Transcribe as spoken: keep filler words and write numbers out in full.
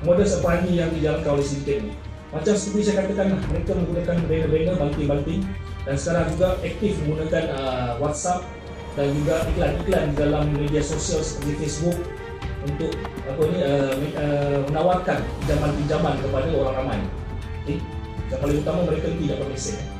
modus operandi yang dijalankan oleh sindiket ini. Macam seperti saya katakan, mereka menggunakan banner-banner, banting-banting, dan sekarang juga aktif menggunakan uh, WhatsApp dan juga iklan-iklan di dalam media sosial seperti Facebook untuk apa ni uh, uh, menawarkan pinjaman-pinjaman kepada orang ramai. Okay? Yang paling utama, mereka tidak berlesen.